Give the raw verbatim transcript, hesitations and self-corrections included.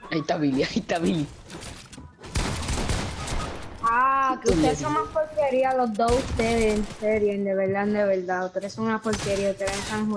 Ahí está Billy, ahí está Billy. Ah, que Tú le ustedes son más porquería los dos ustedes, en serio, de verdad, de verdad. Ustedes son una porquería, ustedes están